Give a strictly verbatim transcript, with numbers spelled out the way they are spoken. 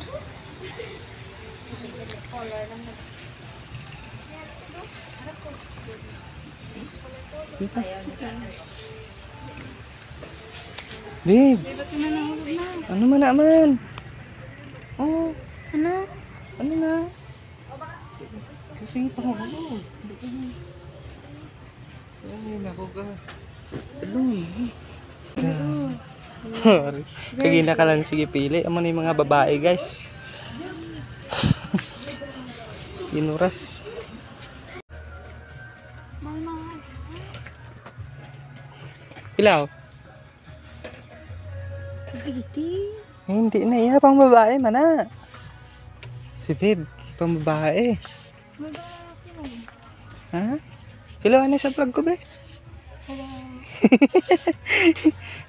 Babe, ano man naman? Oh, Ano? ano na? Kasi pa ako. Ay, naku ka. Aluy. Kagina ka lang, sige pili. Amo na yung mga babae, guys. Inuras. Ilaw? Iti. Eh, hindi na iya, pang babae mana. Si babe, pang babae. Ha? Ilaw na sa vlog ko, be.